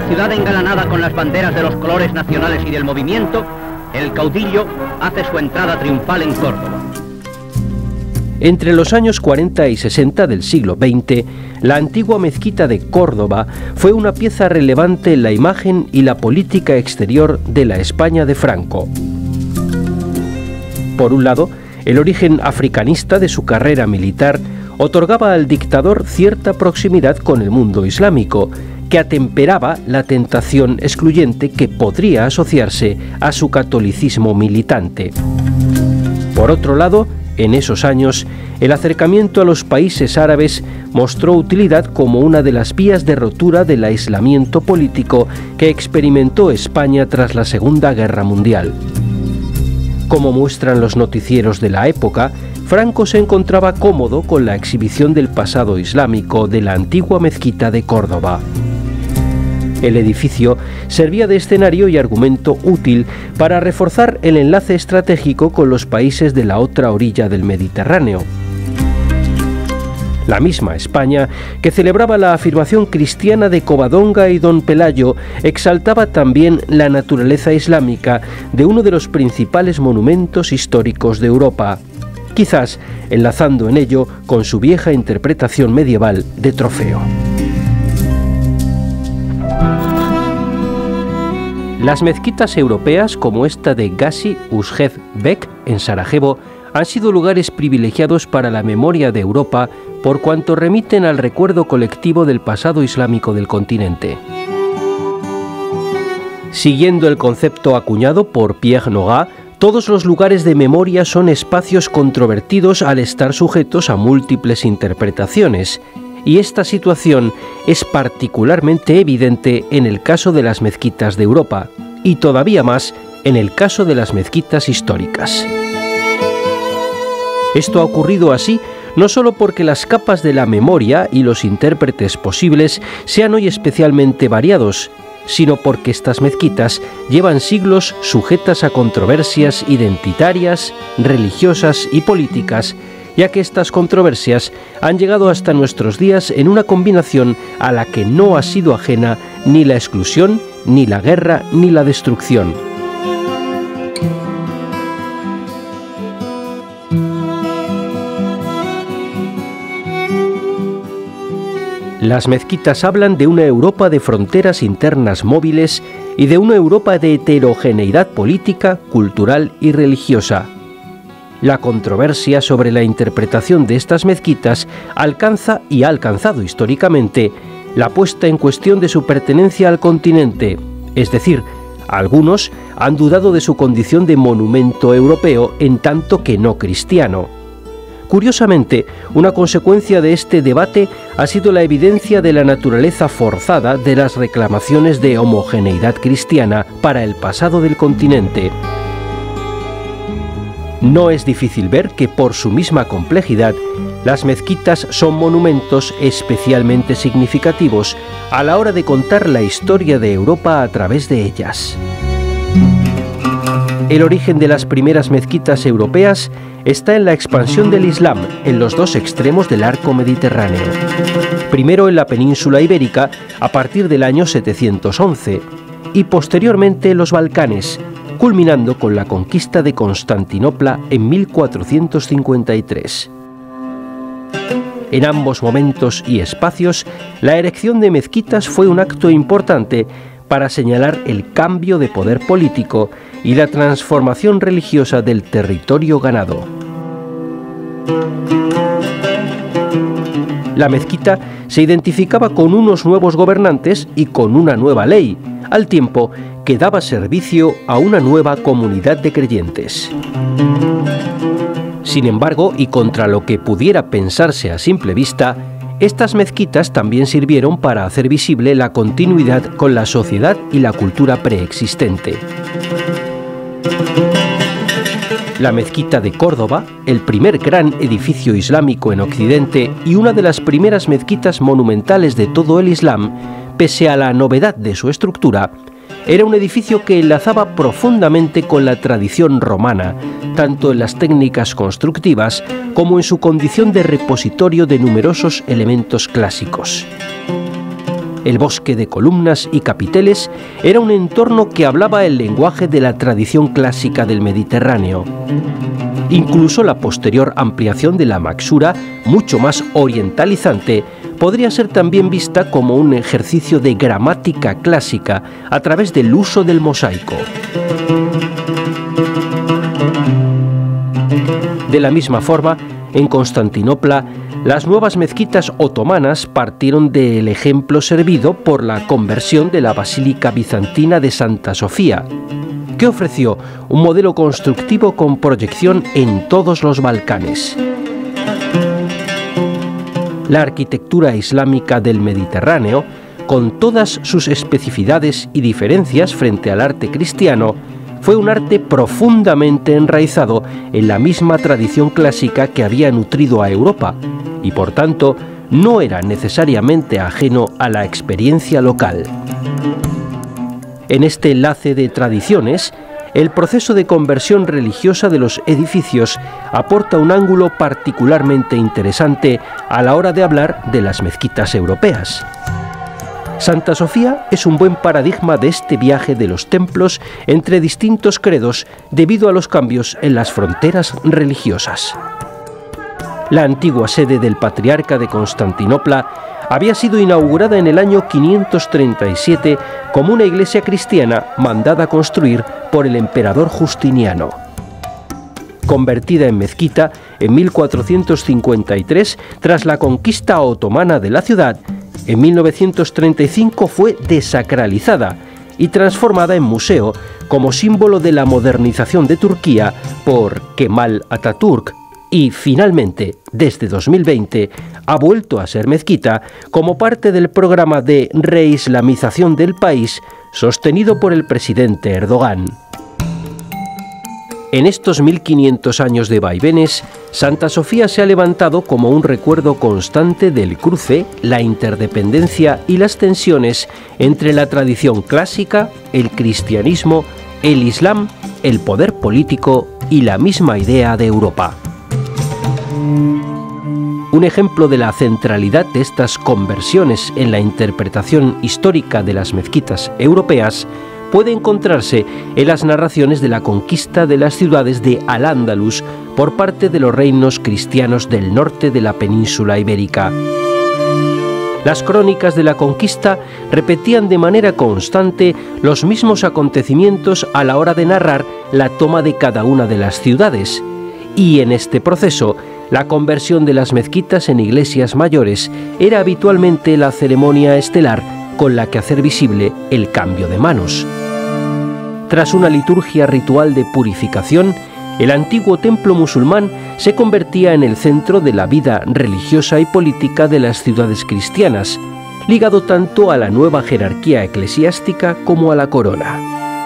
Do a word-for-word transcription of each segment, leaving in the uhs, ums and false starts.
ciudad engalanada con las banderas de los colores nacionales y del movimiento, el caudillo hace su entrada triunfal en Córdoba. Entre los años cuarenta y sesenta del siglo veinte, la antigua mezquita de Córdoba fue una pieza relevante en la imagen y la política exterior de la España de Franco. Por un lado, el origen africanista de su carrera militar otorgaba al dictador cierta proximidad con el mundo islámico, que atemperaba la tentación excluyente que podría asociarse a su catolicismo militante. Por otro lado, en esos años, el acercamiento a los países árabes mostró utilidad como una de las vías de rotura del aislamiento político que experimentó España tras la Segunda Guerra Mundial. Como muestran los noticieros de la época, Franco se encontraba cómodo con la exhibición del pasado islámico de la antigua mezquita de Córdoba. El edificio servía de escenario y argumento útil para reforzar el enlace estratégico con los países de la otra orilla del Mediterráneo. La misma España, que celebraba la afirmación cristiana de Covadonga y Don Pelayo, exaltaba también la naturaleza islámica de uno de los principales monumentos históricos de Europa, quizás enlazando en ello con su vieja interpretación medieval de trofeo. Las mezquitas europeas, como esta de Gazi Uzhed Bek en Sarajevo, han sido lugares privilegiados para la memoria de Europa por cuanto remiten al recuerdo colectivo del pasado islámico del continente. Siguiendo el concepto acuñado por Pierre Nora, todos los lugares de memoria son espacios controvertidos al estar sujetos a múltiples interpretaciones, y esta situación es particularmente evidente en el caso de las mezquitas de Europa, y todavía más en el caso de las mezquitas históricas. Esto ha ocurrido así no solo porque las capas de la memoria y los intérpretes posibles sean hoy especialmente variados, sino porque estas mezquitas llevan siglos sujetas a controversias identitarias, religiosas y políticas, ya que estas controversias han llegado hasta nuestros días en una combinación a la que no ha sido ajena ni la exclusión, ni la guerra, ni la destrucción. Las mezquitas hablan de una Europa de fronteras internas móviles y de una Europa de heterogeneidad política, cultural y religiosa. La controversia sobre la interpretación de estas mezquitas alcanza y ha alcanzado históricamente la puesta en cuestión de su pertenencia al continente, es decir, algunos han dudado de su condición de monumento europeo en tanto que no cristiano. Curiosamente, una consecuencia de este debate ha sido la evidencia de la naturaleza forzada de las reclamaciones de homogeneidad cristiana para el pasado del continente. No es difícil ver que por su misma complejidad, las mezquitas son monumentos especialmente significativos a la hora de contar la historia de Europa a través de ellas. El origen de las primeras mezquitas europeas está en la expansión del Islam en los dos extremos del arco mediterráneo. Primero en la península ibérica a partir del año setecientos once y posteriormente en los Balcanes, culminando con la conquista de Constantinopla en mil cuatrocientos cincuenta y tres. En ambos momentos y espacios, la erección de mezquitas fue un acto importante para señalar el cambio de poder político y la transformación religiosa del territorio ganado. La mezquita se identificaba con unos nuevos gobernantes y con una nueva ley, al tiempo que daba servicio a una nueva comunidad de creyentes. Sin embargo, y contra lo que pudiera pensarse a simple vista, estas mezquitas también sirvieron para hacer visible la continuidad con la sociedad y la cultura preexistente. La mezquita de Córdoba, el primer gran edificio islámico en Occidente y una de las primeras mezquitas monumentales de todo el Islam, pese a la novedad de su estructura, era un edificio que enlazaba profundamente con la tradición romana, tanto en las técnicas constructivas como en su condición de repositorio de numerosos elementos clásicos. el bosque de columnas y capiteles era un entorno que hablaba el lenguaje de la tradición clásica del Mediterráneo. Incluso la posterior ampliación de la Maxura, mucho más orientalizante, podría ser también vista como un ejercicio de gramática clásica a través del uso del mosaico. De la misma forma, en Constantinopla, las nuevas mezquitas otomanas partieron del ejemplo servido por la conversión de la Basílica Bizantina de Santa Sofía, que ofreció un modelo constructivo con proyección en todos los Balcanes. La arquitectura islámica del Mediterráneo, con todas sus especificidades y diferencias frente al arte cristiano, fue un arte profundamente enraizado en la misma tradición clásica que había nutrido a Europa y, por tanto, no era necesariamente ajeno a la experiencia local. En este enlace de tradiciones, el proceso de conversión religiosa de los edificios aporta un ángulo particularmente interesante a la hora de hablar de las mezquitas europeas. Santa Sofía es un buen paradigma de este viaje de los templos entre distintos credos debido a los cambios en las fronteras religiosas. La antigua sede del patriarca de Constantinopla había sido inaugurada en el año quinientos treinta y siete como una iglesia cristiana mandada a construir por el emperador Justiniano. Convertida en mezquita en mil cuatrocientos cincuenta y tres tras la conquista otomana de la ciudad, en mil novecientos treinta y cinco fue desacralizada y transformada en museo como símbolo de la modernización de Turquía por Kemal Atatürk y, finalmente, desde dos mil veinte, ha vuelto a ser mezquita como parte del programa de reislamización del país sostenido por el presidente Erdogan. En estos mil quinientos años de vaivenes, Santa Sofía se ha levantado como un recuerdo constante del cruce, la interdependencia y las tensiones entre la tradición clásica, el cristianismo, el islam, el poder político y la misma idea de Europa. Un ejemplo de la centralidad de estas conversiones en la interpretación histórica de las mezquitas europeas puede encontrarse en las narraciones de la conquista de las ciudades de Al-Ándalus por parte de los reinos cristianos del norte de la península ibérica. Las crónicas de la conquista repetían de manera constante los mismos acontecimientos a la hora de narrar la toma de cada una de las ciudades, y en este proceso la conversión de las mezquitas en iglesias mayores era habitualmente la ceremonia estelar con la que hacer visible el cambio de manos. Tras una liturgia ritual de purificación, el antiguo templo musulmán se convertía en el centro de la vida religiosa y política de las ciudades cristianas, ligado tanto a la nueva jerarquía eclesiástica como a la corona.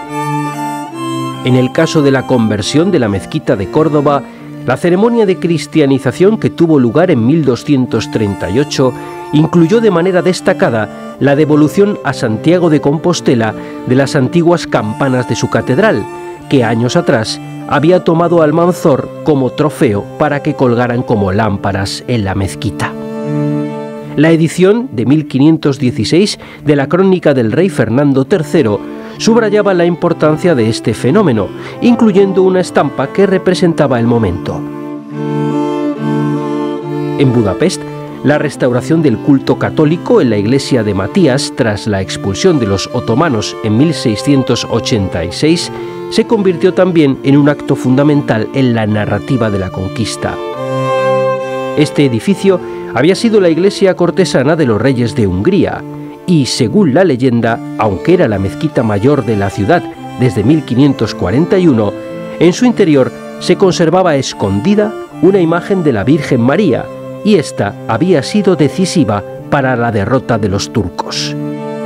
En el caso de la conversión de la mezquita de Córdoba, la ceremonia de cristianización que tuvo lugar en mil doscientos treinta y ocho incluyó de manera destacada la devolución a Santiago de Compostela de las antiguas campanas de su catedral, que años atrás había tomado Almanzor como trofeo para que colgaran como lámparas en la mezquita. La edición de mil quinientos dieciséis de la Crónica del rey Fernando tercero subrayaba la importancia de este fenómeno, incluyendo una estampa que representaba el momento. En Budapest, la restauración del culto católico en la iglesia de Matías tras la expulsión de los otomanos en mil seiscientos ochenta y seis se convirtió también en un acto fundamental en la narrativa de la conquista. Este edificio había sido la iglesia cortesana de los reyes de Hungría y, según la leyenda, aunque era la mezquita mayor de la ciudad desde mil quinientos cuarenta y uno, en su interior se conservaba escondida una imagen de la Virgen María, y esta había sido decisiva para la derrota de los turcos.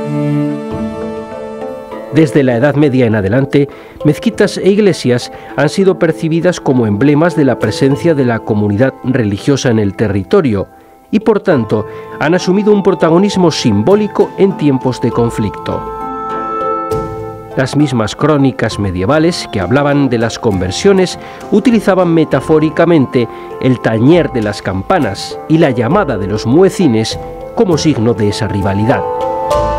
Desde la Edad Media en adelante, mezquitas e iglesias han sido percibidas como emblemas de la presencia de la comunidad religiosa en el territorio y, por tanto, han asumido un protagonismo simbólico en tiempos de conflicto. Las mismas crónicas medievales que hablaban de las conversiones utilizaban metafóricamente el tañer de las campanas y la llamada de los muecines como signo de esa rivalidad.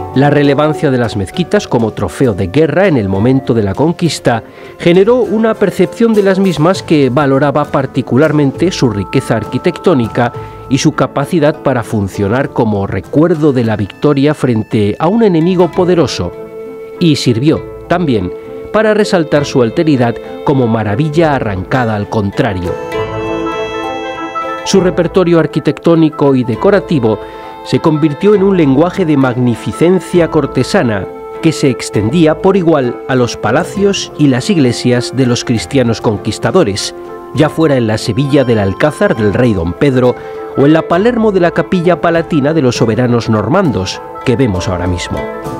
La relevancia de las mezquitas como trofeo de guerra en el momento de la conquista generó una percepción de las mismas que valoraba particularmente su riqueza arquitectónica y su capacidad para funcionar como recuerdo de la victoria frente a un enemigo poderoso, y sirvió también para resaltar su alteridad como maravilla arrancada al contrario. Su repertorio arquitectónico y decorativo se convirtió en un lenguaje de magnificencia cortesana que se extendía por igual a los palacios y las iglesias de los cristianos conquistadores, ya fuera en la Sevilla del Alcázar del rey don Pedro o en la Palermo de la Capilla Palatina de los soberanos normandos, que vemos ahora mismo.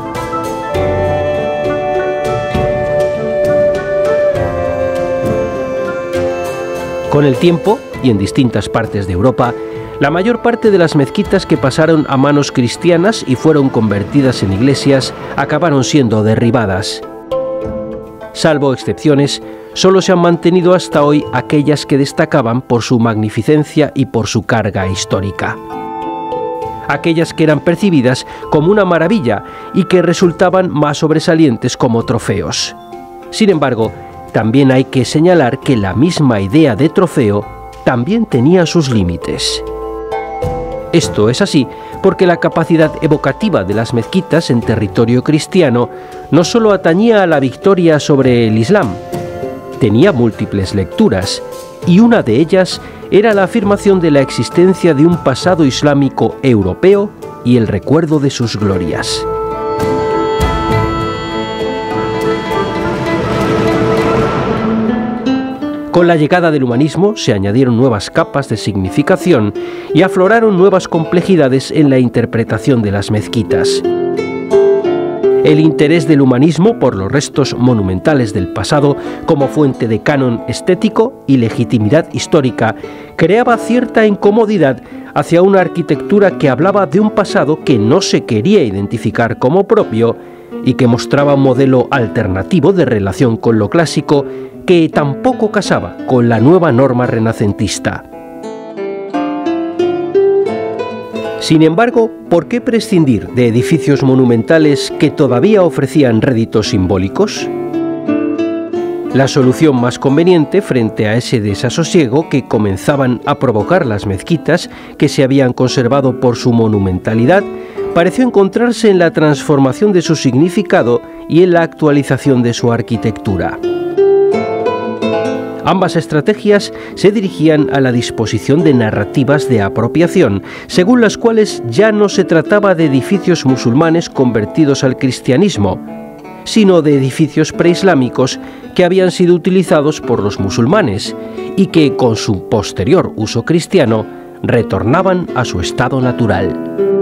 Con el tiempo, y en distintas partes de Europa, la mayor parte de las mezquitas que pasaron a manos cristianas y fueron convertidas en iglesias acabaron siendo derribadas. Salvo excepciones, solo se han mantenido hasta hoy aquellas que destacaban por su magnificencia y por su carga histórica. Aquellas que eran percibidas como una maravilla y que resultaban más sobresalientes como trofeos. Sin embargo, también hay que señalar que la misma idea de trofeo también tenía sus límites. Esto es así porque la capacidad evocativa de las mezquitas en territorio cristiano no solo atañía a la victoria sobre el Islam, tenía múltiples lecturas, y una de ellas era la afirmación de la existencia de un pasado islámico europeo y el recuerdo de sus glorias. Con la llegada del humanismo se añadieron nuevas capas de significación y afloraron nuevas complejidades en la interpretación de las mezquitas. El interés del humanismo por los restos monumentales del pasado como fuente de canon estético y legitimidad histórica creaba cierta incomodidad hacia una arquitectura que hablaba de un pasado que no se quería identificar como propio y que mostraba un modelo alternativo de relación con lo clásico que tampoco casaba con la nueva norma renacentista. Sin embargo, ¿por qué prescindir de edificios monumentales que todavía ofrecían réditos simbólicos? La solución más conveniente frente a ese desasosiego que comenzaban a provocar las mezquitas, que se habían conservado por su monumentalidad, pareció encontrarse en la transformación de su significado y en la actualización de su arquitectura. Ambas estrategias se dirigían a la disposición de narrativas de apropiación, según las cuales ya no se trataba de edificios musulmanes convertidos al cristianismo, sino de edificios preislámicos que habían sido utilizados por los musulmanes y que, con su posterior uso cristiano, retornaban a su estado natural.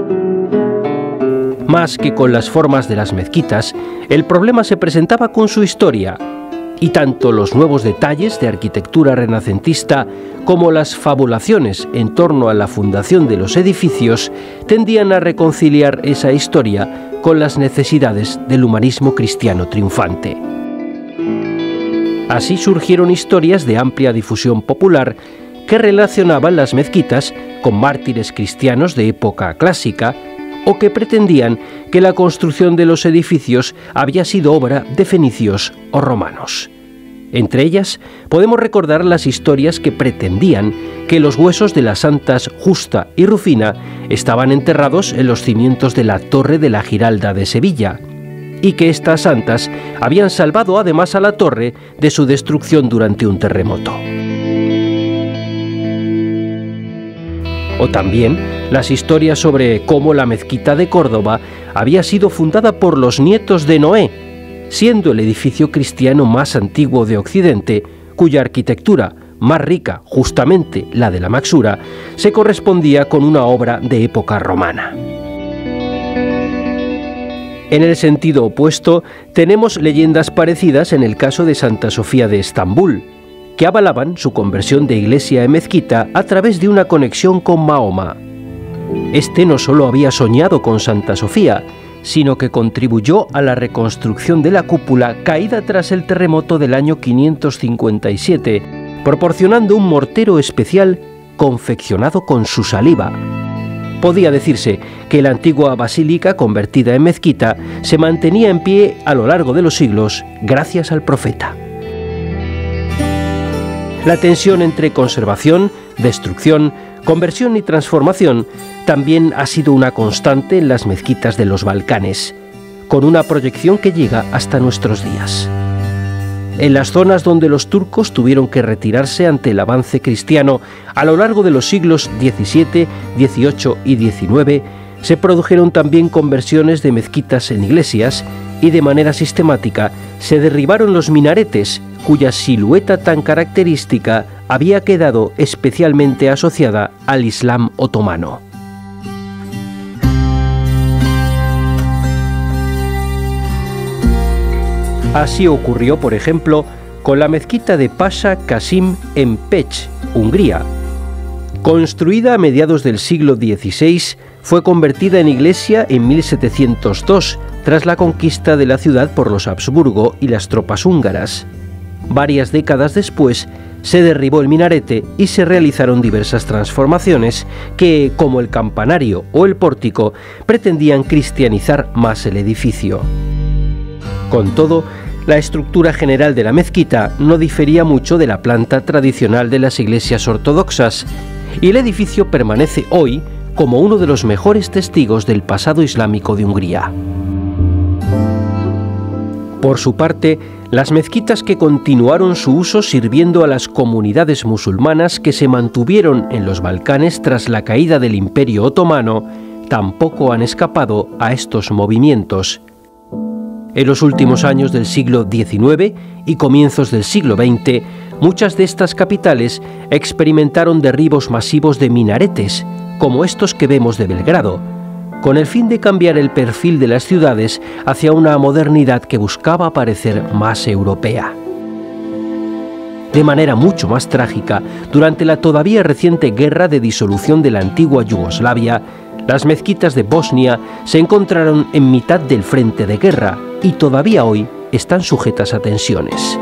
Más que con las formas de las mezquitas, el problema se presentaba con su historia, y tanto los nuevos detalles de arquitectura renacentista como las fabulaciones en torno a la fundación de los edificios tendían a reconciliar esa historia con las necesidades del humanismo cristiano triunfante. Así surgieron historias de amplia difusión popular que relacionaban las mezquitas con mártires cristianos de época clásica o que pretendían que la construcción de los edificios había sido obra de fenicios o romanos. Entre ellas podemos recordar las historias que pretendían que los huesos de las santas Justa y Rufina estaban enterrados en los cimientos de la Torre de la Giralda de Sevilla, y que estas santas habían salvado además a la torre de su destrucción durante un terremoto. O también las historias sobre cómo la mezquita de Córdoba había sido fundada por los nietos de Noé, siendo el edificio cristiano más antiguo de Occidente, cuya arquitectura, más rica justamente la de la Maxura, se correspondía con una obra de época romana. En el sentido opuesto, tenemos leyendas parecidas en el caso de Santa Sofía de Estambul, que avalaban su conversión de iglesia en mezquita a través de una conexión con Mahoma. Este no solo había soñado con Santa Sofía, sino que contribuyó a la reconstrucción de la cúpula caída tras el terremoto del año quinientos cincuenta y siete, proporcionando un mortero especial confeccionado con su saliva. Podía decirse que la antigua basílica, convertida en mezquita, se mantenía en pie a lo largo de los siglos gracias al profeta. La tensión entre conservación, destrucción, conversión y transformación también ha sido una constante en las mezquitas de los Balcanes, con una proyección que llega hasta nuestros días. En las zonas donde los turcos tuvieron que retirarse ante el avance cristiano a lo largo de los siglos diecisiete, dieciocho y diecinueve, se produjeron también conversiones de mezquitas en iglesias y de manera sistemática se derribaron los minaretes, cuya silueta tan característica había quedado especialmente asociada al Islam otomano. Así ocurrió, por ejemplo, con la mezquita de Pasha Kasim en Pécs, Hungría. Construida a mediados del siglo dieciséis, fue convertida en iglesia en mil setecientos dos, tras la conquista de la ciudad por los Habsburgo y las tropas húngaras. Varias décadas después, se derribó el minarete y se realizaron diversas transformaciones que, como el campanario o el pórtico, pretendían cristianizar más el edificio. Con todo, la estructura general de la mezquita no difería mucho de la planta tradicional de las iglesias ortodoxas, y el edificio permanece hoy como uno de los mejores testigos del pasado islámico de Hungría. Por su parte, las mezquitas que continuaron su uso sirviendo a las comunidades musulmanas que se mantuvieron en los Balcanes tras la caída del Imperio Otomano, tampoco han escapado a estos movimientos. En los últimos años del siglo diecinueve y comienzos del siglo veinte, muchas de estas capitales experimentaron derribos masivos de minaretes, como estos que vemos de Belgrado, con el fin de cambiar el perfil de las ciudades hacia una modernidad que buscaba parecer más europea. De manera mucho más trágica, durante la todavía reciente guerra de disolución de la antigua Yugoslavia, las mezquitas de Bosnia se encontraron en mitad del frente de guerra y todavía hoy están sujetas a tensiones.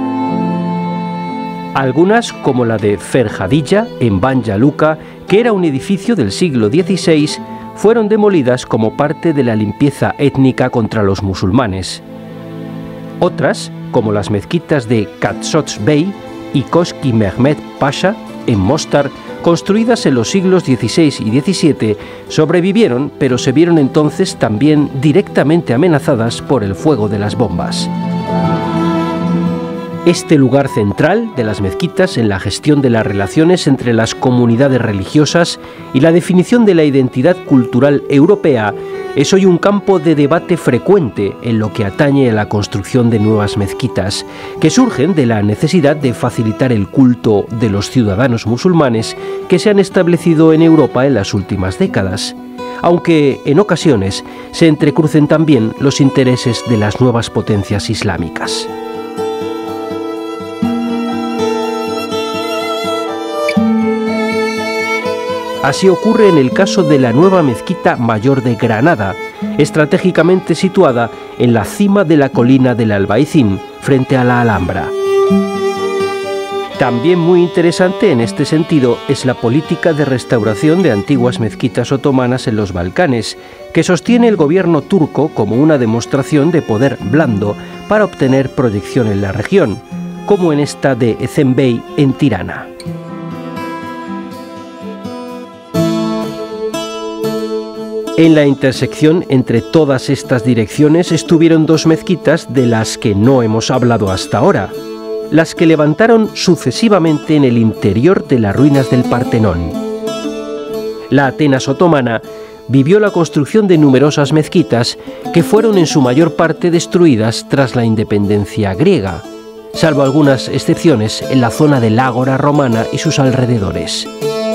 Algunas, como la de Ferhadija, en Banja Luka, que era un edificio del siglo dieciséis, fueron demolidas como parte de la limpieza étnica contra los musulmanes. Otras, como las mezquitas de Katsots Bey y Koski Mehmet Pasha, en Mostar, construidas en los siglos dieciséis y diecisiete, sobrevivieron, pero se vieron entonces también directamente amenazadas por el fuego de las bombas. Este lugar central de las mezquitas en la gestión de las relaciones entre las comunidades religiosas y la definición de la identidad cultural europea es hoy un campo de debate frecuente en lo que atañe a la construcción de nuevas mezquitas, que surgen de la necesidad de facilitar el culto de los ciudadanos musulmanes que se han establecido en Europa en las últimas décadas, aunque en ocasiones se entrecrucen también los intereses de las nuevas potencias islámicas. Así ocurre en el caso de la nueva mezquita mayor de Granada, estratégicamente situada en la cima de la colina del Albaicín, frente a la Alhambra. También muy interesante en este sentido es la política de restauración de antiguas mezquitas otomanas en los Balcanes, que sostiene el gobierno turco como una demostración de poder blando para obtener proyección en la región, como en esta de Ezenbey en Tirana. En la intersección entre todas estas direcciones estuvieron dos mezquitas de las que no hemos hablado hasta ahora, las que levantaron sucesivamente en el interior de las ruinas del Partenón. La Atenas otomana vivió la construcción de numerosas mezquitas que fueron en su mayor parte destruidas tras la independencia griega, salvo algunas excepciones en la zona del Ágora romana y sus alrededores.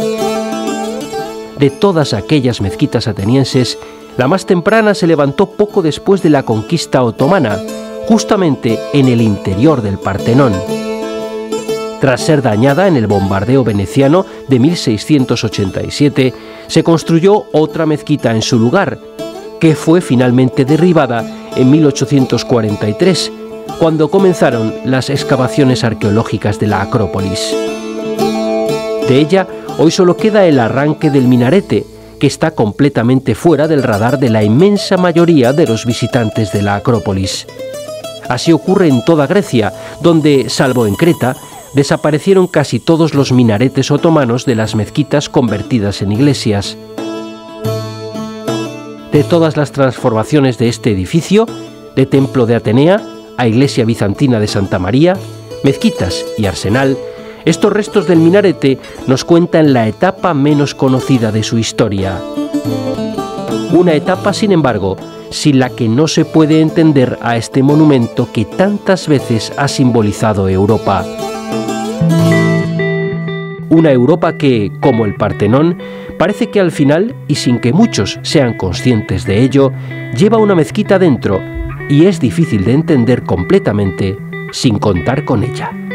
De todas aquellas mezquitas atenienses, la más temprana se levantó poco después de la conquista otomana, justamente en el interior del Partenón. Tras ser dañada en el bombardeo veneciano de mil seiscientos ochenta y siete, se construyó otra mezquita en su lugar, que fue finalmente derribada en mil ochocientos cuarenta y tres, cuando comenzaron las excavaciones arqueológicas de la Acrópolis. De ella, hoy solo queda el arranque del minarete, que está completamente fuera del radar de la inmensa mayoría de los visitantes de la Acrópolis. Así ocurre en toda Grecia, donde, salvo en Creta, desaparecieron casi todos los minaretes otomanos de las mezquitas convertidas en iglesias. De todas las transformaciones de este edificio, de templo de Atenea a iglesia bizantina de Santa María, mezquitas y arsenal, estos restos del minarete nos cuentan la etapa menos conocida de su historia. Una etapa, sin embargo, sin la que no se puede entender a este monumento que tantas veces ha simbolizado Europa. Una Europa que, como el Partenón, parece que al final, y sin que muchos sean conscientes de ello, lleva una mezquita dentro y es difícil de entender completamente sin contar con ella.